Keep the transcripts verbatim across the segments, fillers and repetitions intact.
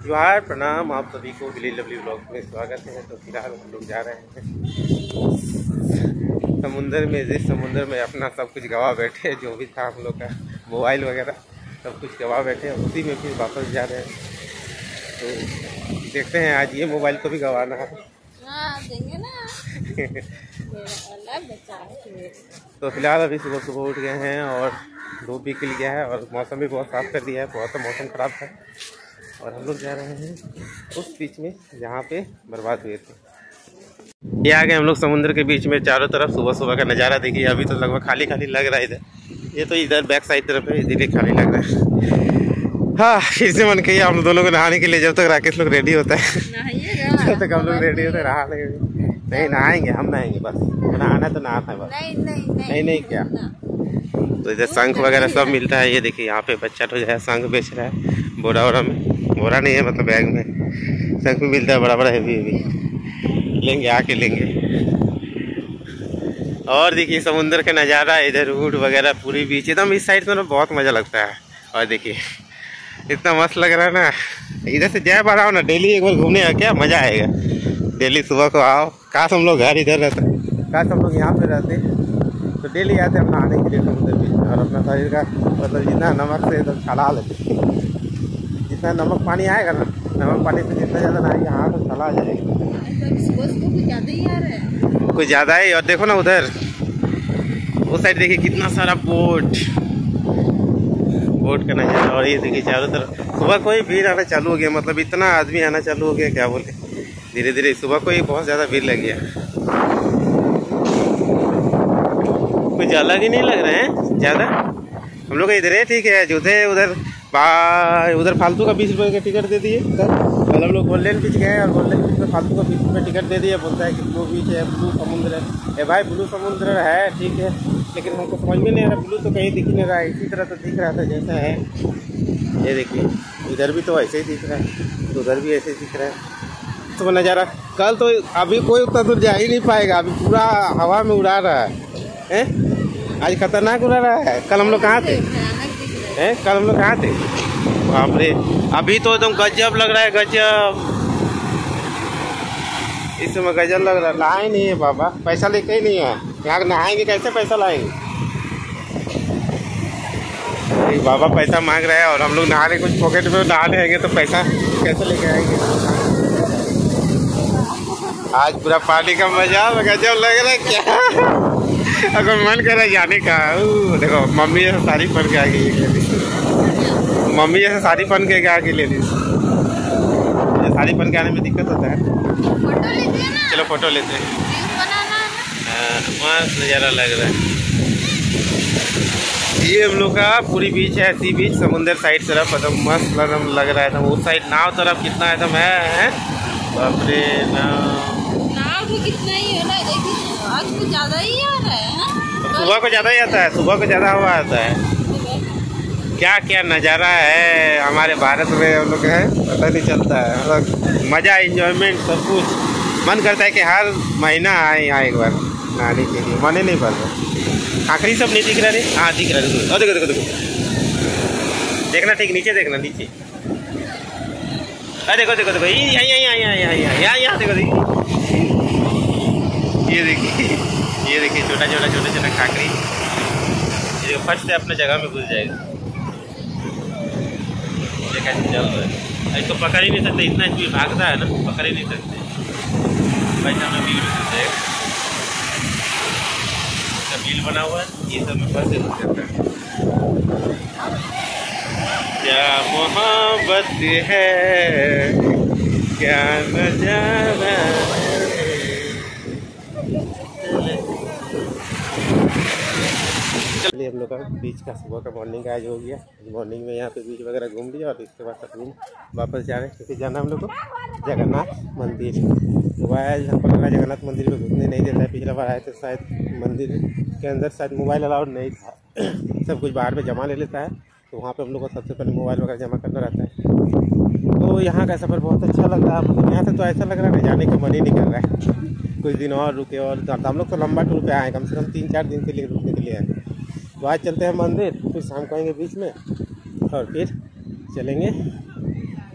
जोहार प्रणाम आप सभी को विलेज लवली ब्लॉग में स्वागत है। तो फिलहाल हम लोग जा रहे हैं समुंदर में। जिस समुंदर में अपना सब कुछ गवा बैठे, जो भी था हम लोग का मोबाइल वगैरह सब कुछ गवा बैठे, उसी में फिर वापस जा रहे हैं। तो देखते हैं आज ये मोबाइल को भी गवाना है। हाँ, देंगे ना। तो फिलहाल अभी सुबह सुबह उठ गए हैं और धूप भी खिल गया है और मौसम भी बहुत साफ कर दिया है। बहुत सा मौसम ख़राब था और हम लोग जा रहे हैं उस बीच में जहाँ पे बर्बाद हुए थे। ये आ गए हम लोग समुद्र के बीच में। चारों तरफ सुबह सुबह का नज़ारा देखिए। अभी तो लगभग खाली खाली लग रहा है इधर। ये तो इधर बैक साइड तरफ है, इधर खाली लग रहा है। हाँ, फिर से मन किया हम दोनों को नहाने के लिए। जब तक राकेश लोग रेडी होता है तब तक हम लोग रेडी होते हैं। नहा नहीं नहाएंगे, हम नहाएंगे बस। नहाना तो नहाना है बस। नहीं नहीं नहीं, नहीं नहीं क्या। तो इधर शंख वगैरह सब मिलता है। ये देखिए यहाँ पे बच्चा तो जो है शंख बेच रहा है बोरा वोरा में। बोरा नहीं है मतलब बैग में शंख भी मिलता है, बड़ा बड़ा हैवी हैवी। लेंगे आके लेंगे। और देखिए समुंदर का नज़ारा, इधर ऊँट वगैरह पूरी बीच एकदम इस साइड में ना बहुत मज़ा लगता है। और देखिए इतना मस्त लग रहा है ना। इधर से जय बार आओ ना, डेली एक बार घूमने आ क्या मज़ा आएगा। डेली सुबह को आओ। काश हम लोग घर इधर रहते, काश हम लोग यहाँ पे रहते तो डेली आते हम नहाने के लिए समुद्र बीच में। और अपना शरीर का मतलब जितना नमक से एकदम छला लेते। जितना नमक पानी आएगा ना, नमक पानी से जितना ज़्यादा नहाएंगे हाथ तो छला जाएगा। कुछ ज़्यादा ही आ रहा है, कुछ ज़्यादा ही। और देखो ना उधर उस साइड देखिए कितना सारा बोट बोट का नज़ारा। और ये देखिए चारों तरफ सुबह कोई भीड़ आना चालू हो गया। मतलब इतना आदमी आना चालू हो गया क्या बोले। धीरे धीरे सुबह को ही बहुत ज़्यादा भीड़ लग गया। कुछ अलग ही नहीं लग रहे हैं ज़्यादा। हम लोग इधर है ठीक है। जो थे उधर उधर फालतू का बीस रुपये का टिकट दे दिए। उधर कल हम लोग गोल्डन बीच गए और गोल्डन बीच में फालतू का बीस रुपये टिकट दे दिया। बोलता है कि ब्लू बीच है, ब्लू समुद्र है। ए भाई ब्लू समुद्र है ठीक है, लेकिन हमको समझ में नहीं आ रहा। ब्लू तो कहीं दिख नहीं रहा है। इसी तरह तो दिख रहा था जैसा है। ये देखिए इधर भी तो ऐसे ही दिख रहा है, तो उधर भी ऐसे ही दिख रहा है। तो नज़ारा कल तो अभी कोई उतना दूर जा ही नहीं पाएगा। अभी पूरा हवा में उड़ा रहा है, है? आज खतरनाक उड़ा रहा है। कल हम लोग कहाँ थे हैं? कल हम लोग कहाँ थे? बाप रे, अभी तो एकदम गजब लग रहा है, गजब। इस समय गजब लग रहा है। लाए नहीं है बाबा, पैसा लेके ही नहीं है। यहाँ नहाएंगे कैसे पैसा लाएंगे। बाबा पैसा मांग रहे हैं और हम लोग नहाने कुछ पॉकेट में नहा लेंगे तो पैसा कैसे लेके आएंगे। आज पूरा पानी का मजा गजब लग रहा है क्या। अगर मन कर रहा है जाने का। देखो मम्मी जैसे साड़ी पहन के आ गई ले ली। मम्मी जैसे साड़ी पहन के आके ले ली। साड़ी पहन के आने में दिक्कत होता है। फोटो लेते हैं ना। चलो फोटो लेते हैं। मस्त नज़ारा लग रहा है। ये हम लोग का पूरी बीच है, सी बीच समुंदर साइड तरफ एकदम मस्त लग रहा है। तो उस साइड नाव तरफ कितना एकदम है। बाप रे, नाव भी कितना ही है ना। देखिए आज कुछ ज़्यादा ही आ रहा है। सुबह को ज़्यादा ही आता है, सुबह को ज़्यादा हवा आता है। क्या क्या नज़ारा है हमारे भारत में हम लोग है पता नहीं चलता है। मतलब मज़ा, इंजॉयमेंट सब कुछ। मन करता है कि हर महीना आए यहाँ एक बार नहाने के लिए। मन ही नहीं पड़ रहा। आखिरी सब नहीं दिख रहा है। हाँ दिख रहा है। देखो देखो देखो देखो देखना ठीक, नीचे देखना नीचे। अरे देखो देखो देखो यहाँ यहाँ यहाँ यहाँ यहाँ यहाँ यहाँ देखो देखिए। ये देखिए ये देखिए छोटा छोटा छोटा छोटा खाकरी। ये फर्स्ट से अपने जगह में घुस जाएगा। ये कैसे चल रहा है। इसको पकड़ ही नहीं सकते, इतना स्पीड भागता है ना, पकड़ ही नहीं सकते। वैसे हमें भीड़ घुस जाएगा। इसका बिल बना हुआ है, ये सब में फंस घुस जाता है। क्या मोहब्बत है, क्या नजारा। चलिए हम लोग का बीच का सुबह का मॉर्निंग का आज हो गया। मॉर्निंग में यहाँ पे बीच वगैरह घूम लिया और इसके बाद रूम वापस जा रहे हैं क्योंकि जाना हम लोग को जगन्नाथ मंदिर। मोबाइल हमको लगा जगन्नाथ मंदिर में घुसने नहीं देता है। पिछला बार आए थे शायद मंदिर के अंदर शायद मोबाइल अलाउड नहीं था। सब कुछ बाहर में जमा ले लेता है। तो वहाँ पे हम लोग को सबसे पहले मोबाइल वगैरह जमा करना रहता है। तो यहाँ का सफ़र बहुत अच्छा लग रहा है। मतलब यहाँ से तो ऐसा लग रहा है जाने का मन ही नहीं कर रहा है। कुछ दिन और रुके और हम लोग तो लंबा टूर पे आए, कम से कम तीन चार दिन के लिए रुकने के लिए आए। तो आज चलते हैं मंदिर, फिर शाम को आएंगे बीच में और फिर चलेंगे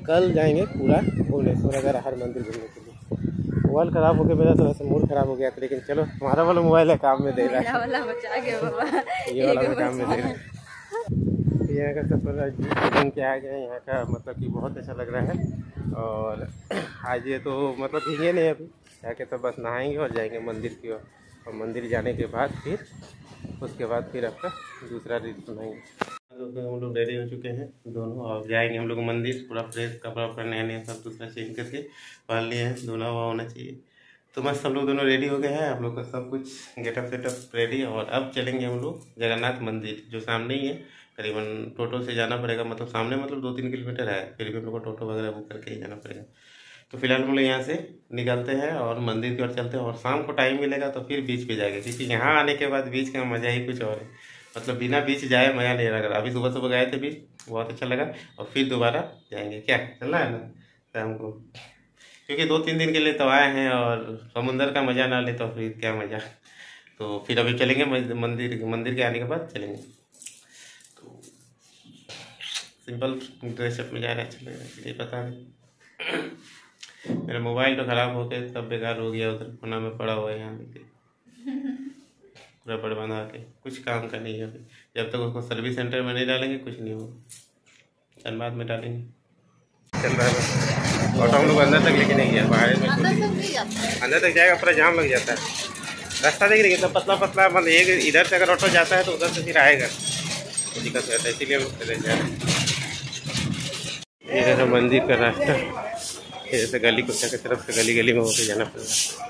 कल जाएंगे पूरा भुवनेश्वर अगर हर मंदिर घूमने के लिए। मोबाइल ख़राब हो गया मेरा, थोड़ा सा मूड ख़राब हो गया था, लेकिन चलो हमारा वाला मोबाइल है, काम में दे रहा है, वाला बचा गया बाबा, ये वाला भी काम में दे रहा है। यहाँ का सफर आज घूम के आ गए, यहाँ का मतलब कि बहुत अच्छा लग रहा है। और आज ये तो मतलब भीगे नहीं अभी, जाके तो बस नहाएंगे और जाएंगे मंदिर की ओर, और मंदिर जाने के बाद फिर उसके बाद फिर आपका दूसरा रील सुनाएंगे। हम लोग रेडी हो चुके हैं दोनों, और जाएंगे हम लोग मंदिर, पूरा फ्रेश कपड़ा वपड़ा नया नया सब दूसरा चेंज करके पहन लिए हैं, धुला हुआ होना चाहिए। तो बस हम लोग दोनों रेडी हो गए हैं, आप लोग का सब कुछ गेटअप सेटअप रेडी। और अब चलेंगे हम लोग जगन्नाथ मंदिर, जो सामने ही है, करीबन टोटो से जाना पड़ेगा, मतलब सामने मतलब दो तीन किलोमीटर है, फिर भी हम लोग को टोटो वगैरह बुक करके ही जाना पड़ेगा। तो फिलहाल हम लोग यहाँ से निकलते हैं और मंदिर की ओर चलते हैं, और शाम को टाइम मिलेगा तो फिर बीच पे जाएंगे, क्योंकि यहाँ आने के बाद बीच का मज़ा ही कुछ और है, मतलब बिना बीच जाए मज़ा नहीं लग रहा। अभी सुबह सुबह गए थे बीच, बहुत अच्छा लगा, और फिर दोबारा जाएंगे, क्या चलना है ना शाम को, क्योंकि दो तीन दिन के लिए तो आए हैं, और समुंदर का मज़ा ना ले तो फिर क्या मज़ा। तो फिर अभी चलेंगे मंदिर, मंदिर के आने के बाद चलेंगे। तो सिंपल ड्रेसअप में जा रहे हैं, अच्छा लग रहा है, ये पता नहीं। मेरा मोबाइल तो ख़राब हो गया, सब बेकार हो गया, उधर कोना में पड़ा हुआ है, यहाँ देखिए पूरा बड़ बना के, कुछ काम का नहीं है अभी, जब तक उसको सर्विस सेंटर में नहीं डालेंगे कुछ नहीं होगा, चल बाद में डालेंगे। चल रहा है ऑटो हम लोग अंदर तक लेके नहीं गया, बाहर में अंदर तक जाएगा पूरा जाम लग जाता है, रास्ता देख रही है सब पतला पतला, मतलब एक इधर से अगर ऑटो जाता है तो उधर से फिर आएगा, तो दिक्कत रहता है, इसीलिए हम लोग चले जा रहे हैं। ये है मंदिर का रास्ता, जैसे गली कुत्ता की तरफ से गली गली में होकर जाना पड़ेगा।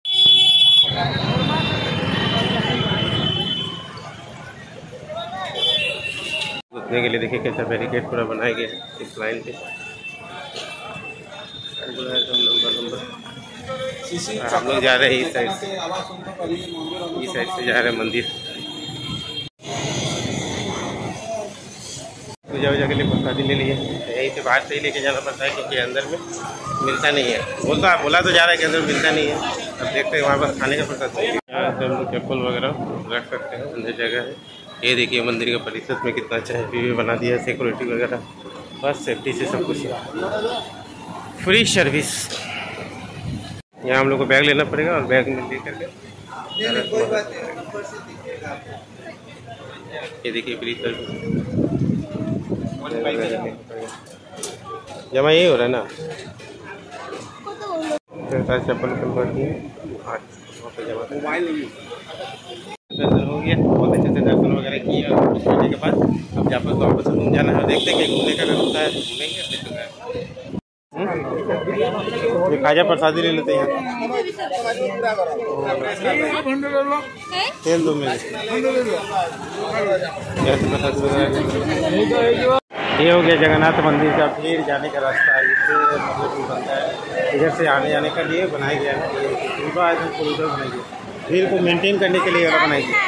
घुसने के लिए देखिए कैसा बैरिकेड पूरा बनाया गया है इस लाइन पे, लंबा लंबा। हम लोग जा रहे हैं इस साइड से, इस साइड से जा रहे हैं मंदिर। पूजा वूजा के लिए प्रसादी ले लिए, यहीं से बाहर से ही लेके जाना पड़ता है, क्योंकि अंदर में मिलता नहीं है, बोलता बोला तो जा रहा है कि अंदर मिलता नहीं है। अब देखते हैं वहाँ पर खाने का प्रसाद, यहाँ से हम लोग चप्पल वगैरह रख सकते हैं, अंदर जगह है। ये देखिए मंदिर का परिसर में कितना अच्छा है, भी बना दिया है, सिक्योरिटी वगैरह, बस सेफ्टी से सब कुछ, फ्री सर्विस। यहाँ हम लोग को बैग लेना पड़ेगा, और बैग में ले करके ये देखिए फ्री सर्विस जमा यही हो रहा है ना, चप्पल दर्शन हो गया, बहुत अच्छे से दर्शन वगैरह किए, और कुछ करने के बाद अब जहाँ पर वापस घूम जाना है, देखते हैं कि घूमने का अगर होता है तो घूमेंगे। ये खाजा प्रसादी ले लेते हैं, तेल दो में प्रसादी वगैरह। ये हो गया जगन्नाथ मंदिर का फिर जाने का रास्ता, इससे मतलब बनता है, इधर से आने जाने के लिए बनाया गया है, उनको आज कॉरिडोर बनाई गई, भीड़ को मेंटेन करने के लिए वाला बनाई गई।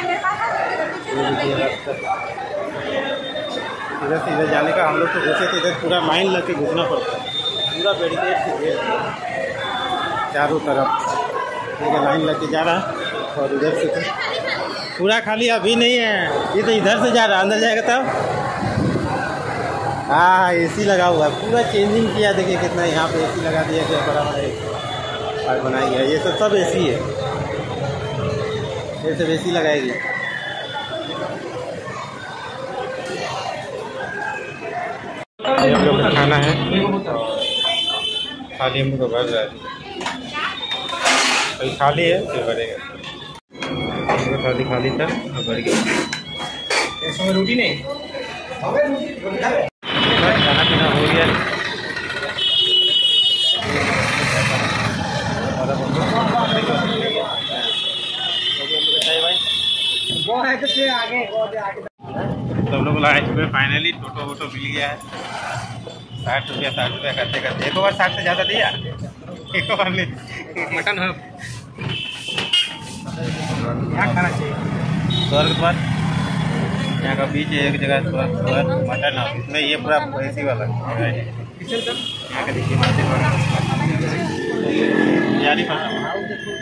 इधर से इधर जाने का, हम लोग तो घुसे थे इधर, पूरा लाइन लग के घुसना पड़ता है, पूरा बैरिकेड से घेर चारों तरफ, ठीक है, लाइन लग के जा रहा है। और इधर से तो पूरा खाली अभी नहीं है, ये तो इधर से जा रहा है, अंदर जाएगा तब। हाँ एसी लगा हुआ है, पूरा चेंजिंग किया, देखिए कितना यहाँ पे एसी लगा दिया गया, बड़ा बड़ा और बनाया गया, ये सब सब एसी है, ये सब एसी लगाएगी। हम लोग का खाना है, खाली हम लोग को भर रहा है, अभी खाली है फिर भरेगा, खाली खाली था अब भर गया। रोटी नहीं, खाना पीना हो गया, सब लोग लाए चुके फाइनली, टोटो वोटो मिल गया है, साठ रुपया साठ रुपया करते करते, एक बार साठ से ज़्यादा दिया, एक बार नहीं, मटन है यहाँ खाना चाहिए, स्वर्ग पर यहाँ का बीच एक जगह स्वर्ग मटन है, इसमें ये पूरा ऐसी वाला यहाँ का देखिए बिरयानी बना।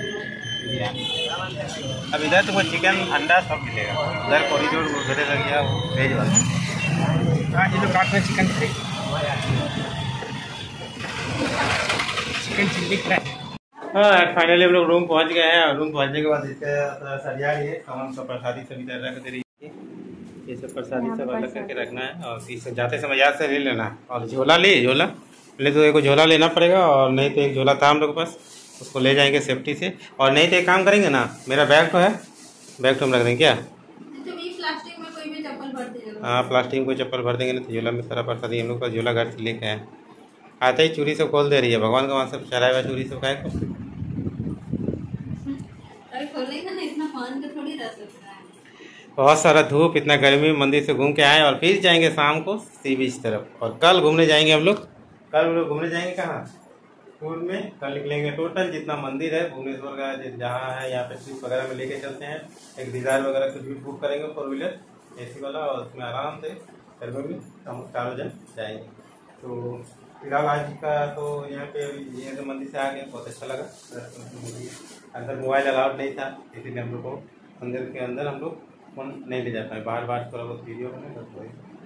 अब इधर तो वो चिकन अंडा सब मिलेगा, उधर कॉरिडोर उधर लग गया वो वेज वाला, हाँ ये तो काट में चिकन चिकन चिल्ली फ्राई। हाँ फाइनली हम लोग रूम पहुंच गए हैं और रूम पहुंचने के बाद इसका सरिया है कौन सा प्रसादी सभी तरह रख दे रही है। ये सब प्रसादी सब अलग करके रखना है और इसे जाते समय याद से ले लेना है। और झोला ले झोला पहले तो एक झोला लेना पड़ेगा और नहीं तो एक झोला था हम लोग के पास, उसको ले जाएंगे सेफ्टी से। और नहीं तो एक काम करेंगे ना, मेरा बैग तो है, बैग तो हम रख देंगे क्या? प्लास्टिक में कोई भी चप्पल भर दीजिएगा। हाँ प्लास्टिक में कोई चप्पल भर देंगे ना तो झोला में सारा प्रसादी हम लोग का झोला घर से लेके आए। आते ही चूड़ी सब खोल दे रही है, भगवान का वहाँ सब चढ़ाया हुआ चूड़ी सब खाए को। अरे खोलेगा ना, इतना पान तो थोड़ी रह सकता है। बहुत सारा धूप, इतना गर्मी में मंदिर से घूम के आए और फिर जाएंगे शाम को सी बीच तरफ। और कल घूमने जाएंगे हम लोग, कल हम लोग घूमने जाएंगे कहाँ? टूर में कल निकलेंगे। टोटल जितना मंदिर है भुवनेश्वर का जहाँ है यहाँ पे ट्रिप वगैरह में लेके चलते हैं। एक डिजायर वगैरह कुछ भी बुक करेंगे फोर व्हीलर एसी वाला और उसमें आराम से गर्मी में हम चारों जन जाएंगे। तो फिलहाल आज का तो यहाँ पे ये तो मंदिर से आ गए, बहुत अच्छा लगा। अंदर मोबाइल अलाउड नहीं था इसीलिए हम लोग को मंदिर के अंदर हम लोग फोन नहीं ले जा पाए, बाहर बाहर थोड़ा बहुत वीडियो बने बस वही।